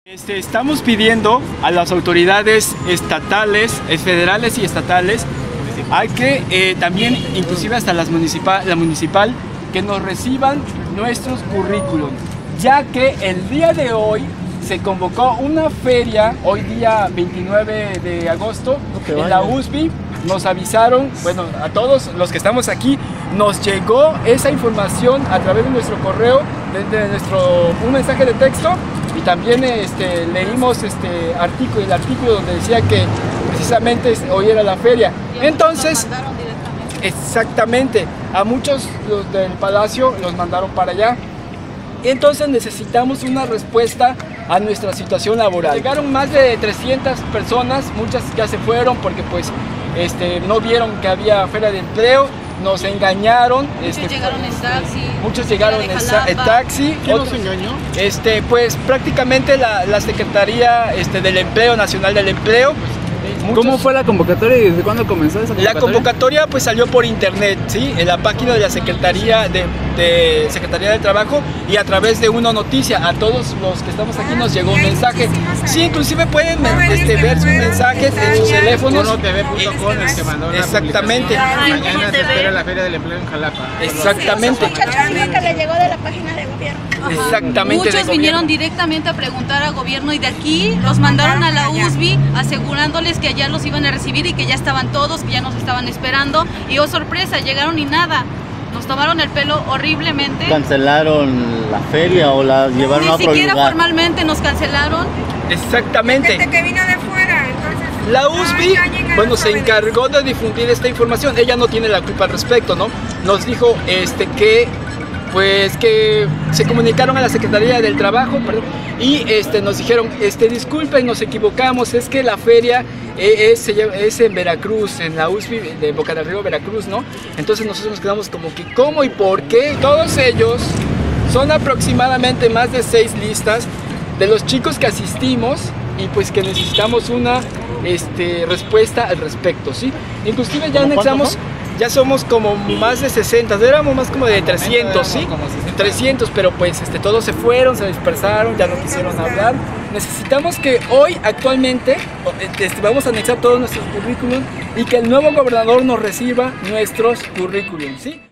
Estamos pidiendo a las autoridades estatales, federales y estatales, a que también, inclusive hasta la municipal, que nos reciban nuestros currículum, ya que el día de hoy se convocó una feria, hoy día 29 de agosto, en la USB. Nos avisaron, bueno, a todos los que estamos aquí, nos llegó esa información a través de nuestro correo, un mensaje de texto, y también leímos el artículo donde decía que precisamente hoy era la feria. Entonces, exactamente, a muchos del palacio los mandaron para allá. Entonces necesitamos una respuesta a nuestra situación laboral. Llegaron más de 300 personas, muchas ya se fueron porque pues no vieron que había feria de empleo, nos engañaron. Muchos llegaron en taxi. Muchos llegaron en taxi. ¿Quién nos engañó? Pues prácticamente la Secretaría del Empleo, Nacional del Empleo. ¿Cómo fue la convocatoria y desde cuándo comenzó esa convocatoria? La convocatoria pues salió por internet, ¿sí? En la página de la Secretaría Secretaría del Trabajo, y a través de Uno Noticia. A todos los que estamos aquí nos llegó un mensaje. Sí, inclusive pueden ver sus mensajes en sus teléfonos. UnoTV.com exactamente. Mañana se espera la Feria del Empleo en Jalapa. Exactamente. Que le llegó de la página de gobierno. Exactamente. Muchos vinieron directamente a preguntar al gobierno y de aquí los mandaron a la USB asegurándoles que allá los iban a recibir y que ya estaban todos, que ya nos estaban esperando, y oh sorpresa, llegaron y nada. Nos tomaron el pelo horriblemente. ¿Cancelaron la feria o la llevaron a otro lugar? Ni siquiera formalmente nos cancelaron. Exactamente. Gente que vino de fuera, entonces... La USB, bueno, se encargó de difundir esta información. Ella no tiene la culpa al respecto, ¿no? Nos dijo que se comunicaron a la Secretaría del Trabajo, perdón, y nos dijeron, disculpen, nos equivocamos, es que la feria es en Veracruz, en la USB de Boca del Río, Veracruz, ¿no? Entonces nosotros nos quedamos como que, ¿cómo y por qué? Todos ellos son aproximadamente más de 6 listas de los chicos que asistimos y pues que necesitamos una respuesta al respecto, ¿sí? Inclusive ya anexamos... Ya somos como más de 60, éramos más como de 300, ¿sí? 300, pero pues todos se fueron, se dispersaron, ya no quisieron hablar. Necesitamos que hoy, actualmente, vamos a anexar todos nuestros currículums y que el nuevo gobernador nos reciba nuestros currículums, ¿sí?